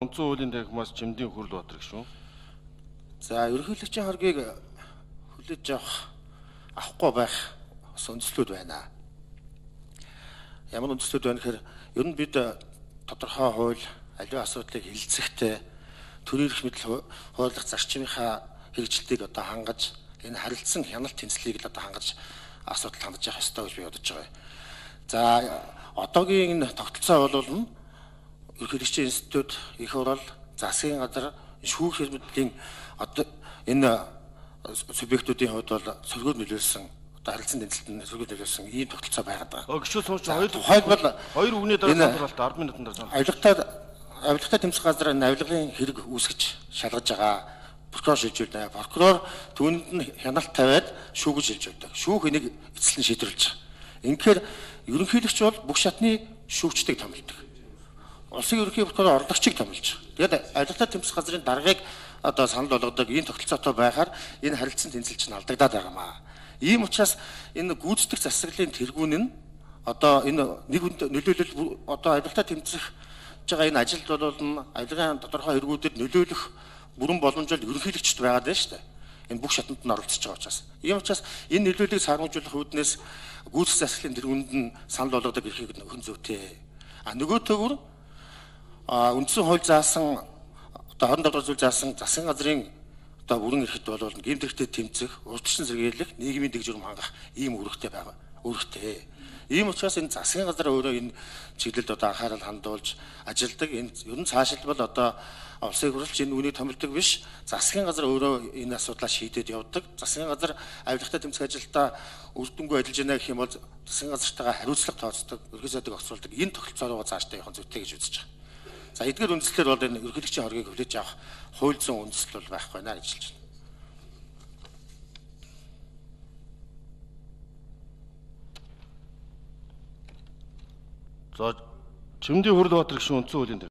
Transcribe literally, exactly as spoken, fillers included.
Онцгой хуулийн танхимаас Жимдийн Хүрэл Батар гişүн. За ерөнхийлөгчийн хоргийг хүлээж авах авахгүй байх онцлог байна. Ямар онцлог байна гэхээр ер нь бид тодорхой хууль аливаа асуудлыг хилцэхдээ төрийн эрх мэдэл хуулах зарчмынхаа хэрэгжилтийг одоо хангаж энэ харилцсан хяналт тэнцлийг л одоо хангаж асуудал хандаж явах ёстой гэж би бодож байгаа. За одоогийн энэ тогтолцоо бол ерөнхийлөгчийн институт, их хурал, засгийн газар, шүүх хэлбэрийн одоо энэ субъектуудын хувьд бол сөргөөр нөлөөлсөн одоо харилцан тэнцэлтэнд сөргөөр нөлөөлсөн ийм тогтолцоо байгаад байгаа. Өгшөө сууч хоёр тухайлбал хоёр үгний дараа тодорхойлолт десять минутын дараа. Авилгатай авилгатай тэмцэх газар энэ авилгын хэрэг үүсгэж шалгаж байгаа. Прокурор шилжүүлдэг. Прокурор түүнд нь хяналт тавиад шүүгэж шилжүүлдэг. Шүүх энийг эцэслэн шийдвэрлэж байгаа. Инхээр ерөнхийлөгч бол бүх шатны шүүгчдийг томилдог. Улсын ерөнхий прокурор орлогчийг томилж байгаа. Тэгээд авилгатай тэмцэх газрын даргаыг одоо санал болгодог ийм тогтолцоотой байхаар энэ харилцан тэнцэлч нь алдагдаад байгаамаа. Ийм учраас энэ гүйцэтгэх засаглалын тэргүүн нь одоо энэ нэг хүнд нөлөөлөл одоо авилгатай тэмцэх байгаа энэ ажилд бол авилгын тодорхой хэрэгүүдэд нөлөөлөх бүрэн боломжтой ерөнхийлөгчд байгаад байна шүү дээ. Энэ бүх шатанд нь оролцож байгаа учраас. Ийм учраас энэ нөлөөллийг сармжуулах үүднээс гүйцэтгэх засаглалын тэргүүнд нь санал болгодог эрхийг нөхөн зүйтэй. А нөгөө төгөр а үндсэн хууль заасан одоо хорин долоо зүйл заасан засгийн газрын одоо бүрэн эрхт бол гэмтэрхтэй тэмцэх, урьдчилан сэргийлэх, нийгмийн дэг журам хангах ийм үүрэгтэй байгаа. Үүрэгтэй. Ийм учраас энэ засгийн газар өөрөө энэ чиглэлд одоо анхаарал хандуулж ажилдаг. Энэ ер нь цаашилбал одоо улсын хурлч энэ үнийг томилдог биш. Засгийн газар өөрөө энэ асуудлаа шийдээд явдаг. Засгийн газар авилгатай тэмцэх ажилдаа үр дүнгүй ажиллаж байна гэх юм бол засгийн газартайгаа хариуцлага тооцдог, ерхий сайдыг огцруулдаг. Энэ тогтолцоо руу цаашдаа явах зүйтэй гэж үзэж байгаа. За эдгээр үндслэлээр бол энэ ерөнхийлөгчийн хоргийг хүлээж авах хууль зүйн үндслэл бол байхгүй наа гэж хэлж байна. За Жимдийн Хүрэл Батар гişүн онцгой хуулийн